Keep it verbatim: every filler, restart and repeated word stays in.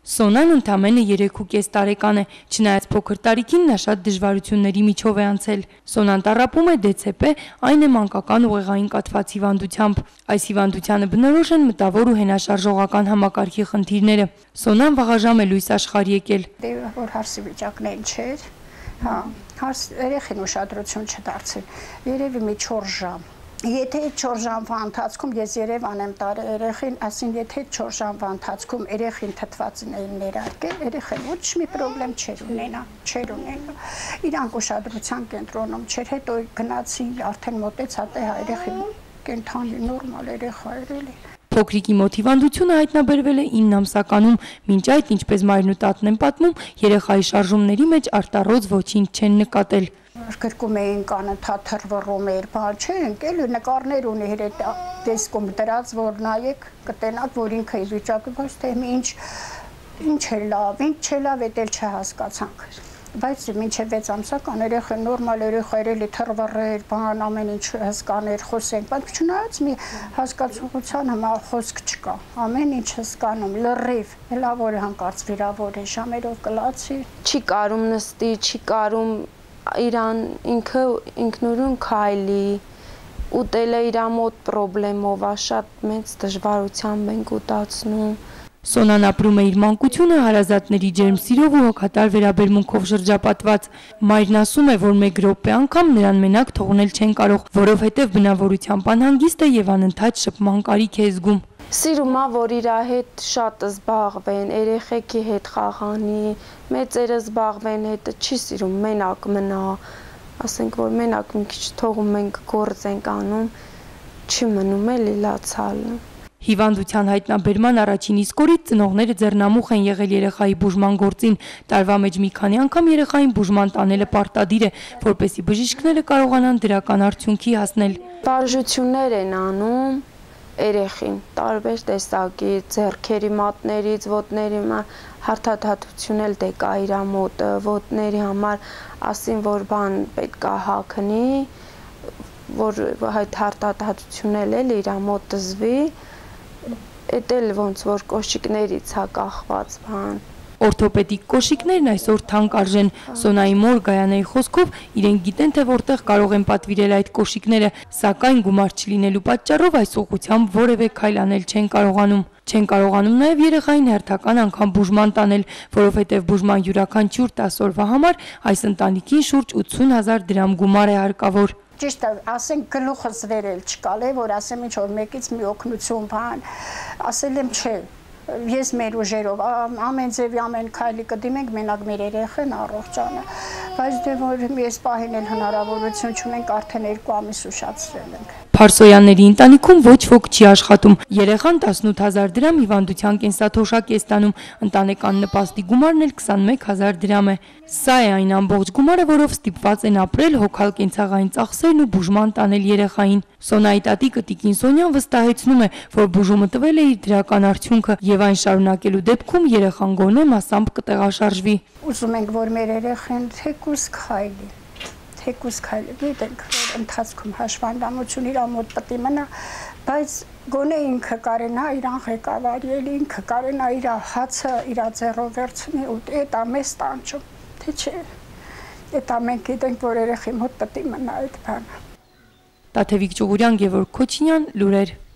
Սոնան ընդամենը երեքուկես տարեկան է, չնայած փոքր տարիքին նա շատ դժվարությունների միջով է անցել։ Սոնան տառապում է դե ցե պե, այն է մանկական ուղեղային կաթված հիվանդությամբ։ Այս հիվանդությանը բնորոշ են մտավոր ու հենաշարժողական համակարգի խնդիրները։ Սոնան վաղաժամ է լույս աշխարհ եկել։ Դե որ հարսի վիճակն չէր, հա, հարս երեխին ուշադրություն չդարձրին։ Երևի մի չորս ժամ։ Եթե չորս ժամվա ընթացքում ես Երևան եմ տարել երեխին, ասին եթե չորս ժամվա ընթացքում երեխին թթվածին էին ներարկել, երեխան ոչ մի խնդրեմ չէր ունենա, չէր ունենա։ Իրանք ուշադրության կենտրոնում չէր, հետո գնացի արդեն մոտեցա տե երեխին կենթանի նորմալ երեխա էր էլի։ Փոքրիկի մոտ հիվանդությունը հայտնաբերվել է ինը ամսականում, մինչ այդ, ինչպես մայրն ու տատն են պատմում, երեխայի շարժումների մեջ արտառոց ոչինչ չեն նկատել։ Գրկում էին կանաթաթ թռվռում էր, բան չէ, ընկել նկարներ ունի հետ դեսկում դրած, որ նայեք, կտենաք, որ ինքը իր վիճակը, բայց թե ինչ ինչ է լավ, ինչ չէ լավ, էդ էլ չհասկացանք։ Բայց մինչև վեց ամսական երեխան նորմալ երեխա էր, էլի թռվռեր, բան ամեն ինչ հսկաներ, խոսենք, բայց չնայած մի հասկացողության հիմա խոսք չկա, ամեն ինչ հսկանում, լրիվ, հելա որ հանկարծ վիրավոր է, ժամերով կլացի։ Չի կարում նստի, չի կարում իրան ինքը ինքնուրույն քայլի, ուտելը իր մոտ պրոբլեմով է, շատ մեծ դժվարությամբ ենք ուտացնում։ Սոնան ապրում է իր մանկությունը հարազատների ջերմ սիրով ու հոգատար վերաբերմունքով շրջապատված։ Մայրն ասում է, որ մեկ րոպե անգամ նրան մենակ թողնել չեն կարող, որովհետև բնավորությամբ անհանգիստ է եւ անընդհատ շփման կարիք է զգում։ Սիրում է, որ իր հետ շատ զբաղվեն, երեխեքի հետ խաղանի, մեծերը զբաղվեն հետը, չի սիրում մենակ մնա, ասենք որ մենակ մի քիչ թողում ենք գործ ենք անում, չի մնում էլի լացալը։ Հիվանդության հայտնաբերման առաջին իսկ օրից ծնողները ձեռնամուխ են եղել երեխայի բուժման գործին։ Տարվա մեջ մի քանի անգամ երեխային բուժման տանելը պարտադիր է, որպեսզի բժիշկները կարողանան դրական արդյունքի հասնել։ Բաժություններ են անում երեխին, տարբեր տեսակի, ձեռքերի մատներից, ոտների հարթաթաթություն էլ դե կա իր մոտ, ոտների համար ասին, որ բան պետք է հագնի, որ այդ հարթաթաթություն էլ էլ իր մոտ դզվի, էդ էլ ոնց որ կոշիկներից է կախված բան։ Օրթոպեդիկ կոշիկներն այսօր թանկ արժեն։ Սոնայի մոր Գայանեի խոսքով իրենք գիտեն, թե որտեղ կարող են պատվիրել այդ կոշիկները, սակայն գումար չլինելու պատճառով այս ուղղությամբ որևէ քայլ անել չեն կարողանում։ Չեն կարողանում նաև երեխային հերթական անգամ բուժման տանել, որովհետև բուժման յուրաքանչյուր տասը օրվա համար այս ընտանիքին շուրջ ութսուն հազար դրամ գումար է հարկավոր։ Ճիշտ է, ասենք գլուխս վերել չկալ է, որ ասեմ ինչ որ մեկից մի օգնություն բան, ասել եմ չէ, ես մեր ուժերով ամեն ձևի ամեն քայլի կդիմենք, մենակ մեր երեխան առողջանը, բայց դե որ ես պահին էլ հնարավորություն չունենք, արդեն երկու ամիս ուշացրել ենք։ Փարսոյանների ընտանիքում ոչ ոք չի աշխատում։ Երեխան տասնութ հազար դրամ հիվանդության կենսաթոշակ է ստանում, ընտանեկան նպաստի գումարն էլ քսանմեկ հազար դրամ է։ Սա է այն ամբողջ գումարը, որով ստիպված են ապրել, հոգալ կենցաղային ծախսերն ու բուժման տանել երեխային։ Սոնայի տատիկը Տիկին Սոնյան վստահեցնում է, որ բուժումը տվել է իր դրական արդյունքը եւ այն շարունակելու դեպքում երեխան գոնե մասամբ կտեղաշարժվի։ Ուզում ենք, որ մեր երեխան թեկուզ քայլի։ Թեկուզ քայլի, գիտենք, որ ընթացքում հաշվանդամություն իր մոտ պետք է մնա, բայց գոնե ինքը կարենա իրան ղեկավարի էլի, ինքը կարենա իր հացը իր ձեռով վերցնի ու էդ ամես տանջում, թե չէ։ Էդ ամենք գիտենք, որ երեխի մոտ պետք է մնա այդ բանը։ Տաթևիկ Ճուղուրյան, Գևորգ Քոչինյան, լուրեր։